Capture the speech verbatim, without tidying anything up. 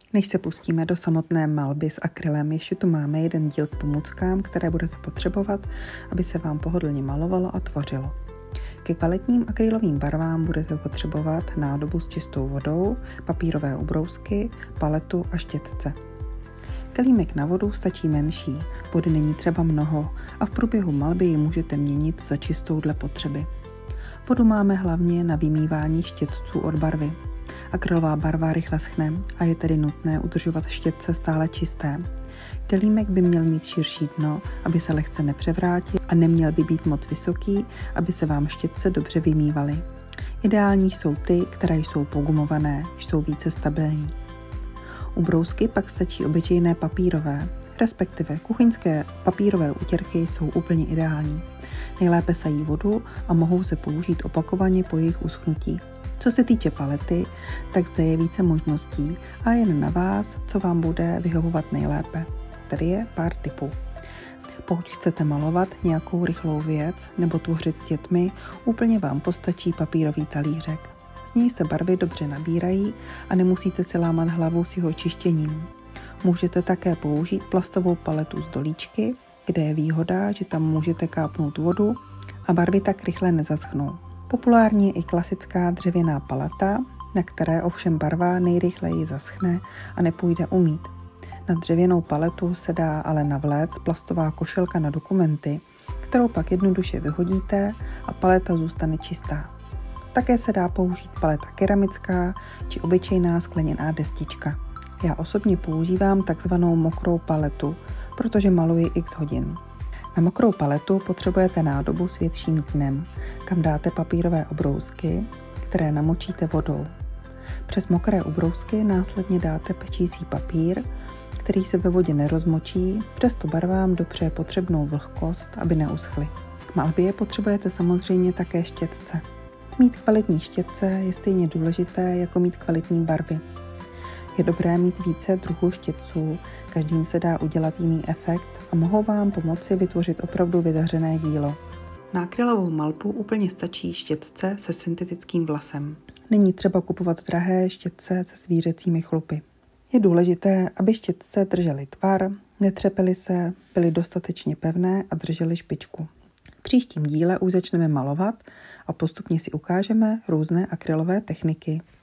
Než se pustíme do samotné malby s akrylem, ještě tu máme jeden díl k pomůckám, které budete potřebovat, aby se vám pohodlně malovalo a tvořilo. Ke kvalitním akrylovým barvám budete potřebovat nádobu s čistou vodou, papírové ubrousky, paletu a štětce. Kelímek na vodu stačí menší, vody není třeba mnoho a v průběhu malby ji můžete měnit za čistou dle potřeby. Vodu máme hlavně na vymývání štětců od barvy. Akrylová barva rychle schne a je tedy nutné udržovat štětce stále čisté. Kelímek by měl mít širší dno, aby se lehce nepřevrátil a neměl by být moc vysoký, aby se vám štětce dobře vymývaly. Ideální jsou ty, které jsou pogumované, jsou více stabilní. U brousky pak stačí obyčejné papírové, respektive kuchyňské papírové utěrky jsou úplně ideální. Nejlépe sají vodu a mohou se použít opakovaně po jejich uschnutí. Co se týče palety, tak zde je více možností a jen na vás, co vám bude vyhovovat nejlépe. Tady je pár tipů. Pokud chcete malovat nějakou rychlou věc nebo tvořit s dětmi, úplně vám postačí papírový talířek. Z něj se barvy dobře nabírají a nemusíte si lámat hlavu s jeho čištěním. Můžete také použít plastovou paletu z dolíčky, kde je výhoda, že tam můžete kápnout vodu a barvy tak rychle nezaschnou. Populární je i klasická dřevěná paleta, na které ovšem barva nejrychleji zaschne a nepůjde umýt. Na dřevěnou paletu se dá ale navléct plastová košilka na dokumenty, kterou pak jednoduše vyhodíte a paleta zůstane čistá. Také se dá použít paleta keramická či obyčejná skleněná destička. Já osobně používám takzvanou mokrou paletu, protože maluji x hodin. Na mokrou paletu potřebujete nádobu s větším dnem, kam dáte papírové obrousky, které namočíte vodou. Přes mokré ubrousky následně dáte pečící papír, který se ve vodě nerozmočí, přesto barvám dopřeje potřebnou vlhkost, aby neuschly. K malbě potřebujete samozřejmě také štětce. Mít kvalitní štětce je stejně důležité jako mít kvalitní barvy. Je dobré mít více druhů štětců, každým se dá udělat jiný efekt a mohou vám pomoci vytvořit opravdu vydařené dílo. Na akrylovou malbu úplně stačí štětce se syntetickým vlasem. Není třeba kupovat drahé štětce se zvířecími chlupy. Je důležité, aby štětce držely tvar, netřepily se, byly dostatečně pevné a držely špičku. V příštím díle už začneme malovat a postupně si ukážeme různé akrylové techniky.